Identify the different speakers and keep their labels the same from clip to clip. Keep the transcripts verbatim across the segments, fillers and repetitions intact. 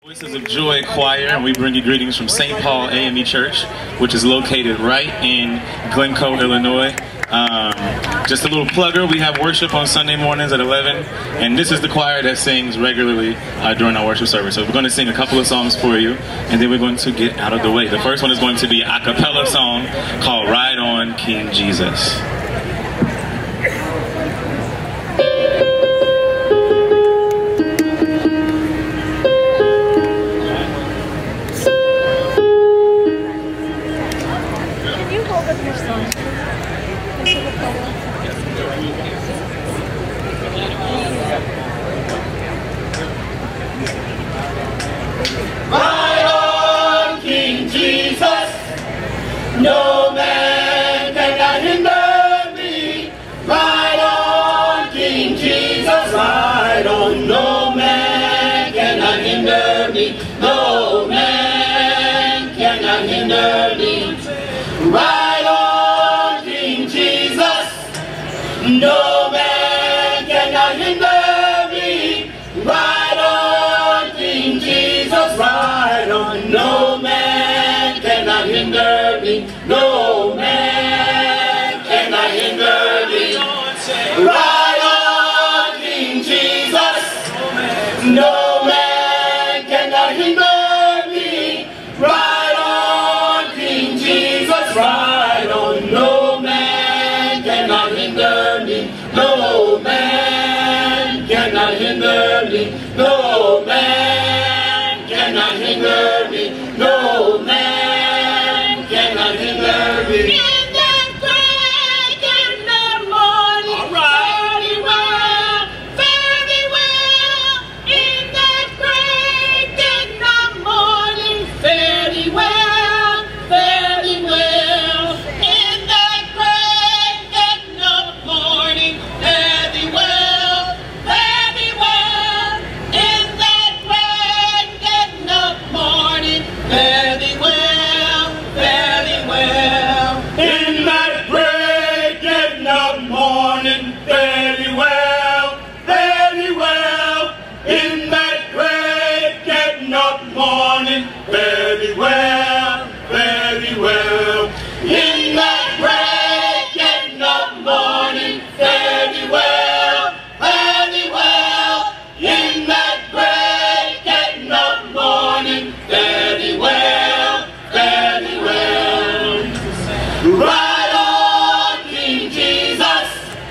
Speaker 1: Voices of Joy Choir, and we bring you greetings from Saint Paul A M E Church, which is located right in Glencoe, Illinois. Um, just a little plugger, we have worship on Sunday mornings at eleven, and this is the choir that sings regularly uh, during our worship service. So we're going to sing a couple of songs for you, and then we're going to get out of the way. The first one is going to be an a cappella song called Ride On, King Jesus.
Speaker 2: Ride on, King Jesus, no man cannot hinder me. Ride on, King Jesus, ride on, no man cannot hinder me. No man cannot hinder me. Ride on, King Jesus, no man cannot hinder me. Ride on, King Jesus, ride on, no man cannot hinder me. No man cannot hinder me. Ride on, King Jesus, no man cannot hinder me. Ride on, King Jesus, ride on, no man cannot hinder me. No man cannot hinder me. No man cannot hinder me. No man cannot hinder me. In that break in the morning, all right. Very well, very well. In that break in the morning, very well, very well. In that break in the morning, very well, very well. In that break in the morning, very well, very well. In that break in the morning, very well, very well. In that break in the morning, very well, very well. In that break in the morning, very well, very well. In that break in the morning, very well, very well. Ride on, King Jesus,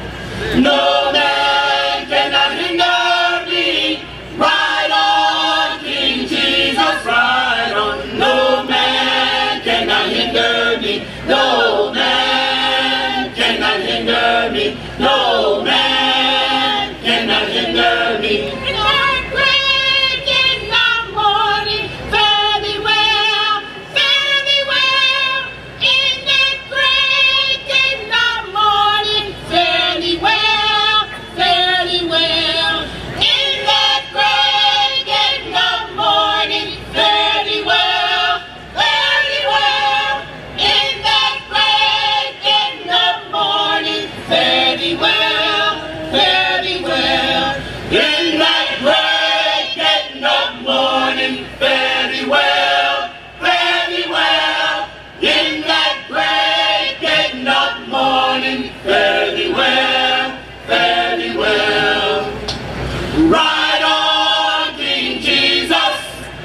Speaker 2: no man cannot hinder me. Ride on, King Jesus, ride on, no man cannot hinder me. No man cannot hinder me. No man cannot hinder me. In that break in the morning, very well, very well. In that break in the morning, very well, very well. In that break in the morning, very well, very well. In that break in the morning, very well, very well. In that break in the morning, very well, very well. In that break in the morning, very well, very well. Ride on, King Jesus,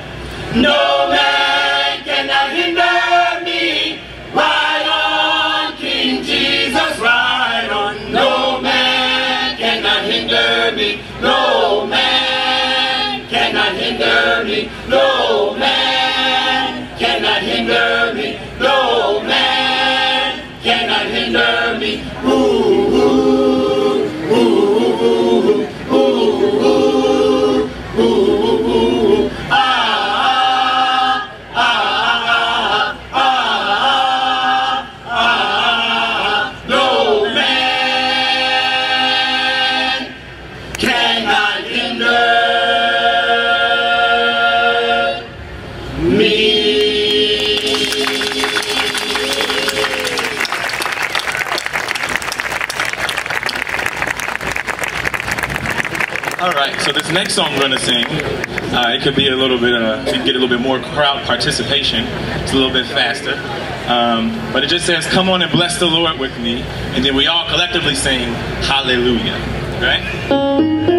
Speaker 2: no man cannot hinder me. Ride on, King Jesus, ride on, no man cannot hinder me. No man cannot hinder me. No man cannot hinder me. No man cannot hinder me. Ooh, ooh, ooh, ooh, ooh, ooh, ooh, ooh, ooh. Ah, ah, ah, ah, ah, ah. No man cannot hinder me.
Speaker 1: All right. right, so this next song we're gonna sing, uh, it could be a little bit, uh, we can get a little bit more crowd participation. It's a little bit faster. Um, but it just says, come on and bless the Lord with me. And then we all collectively sing, hallelujah, right?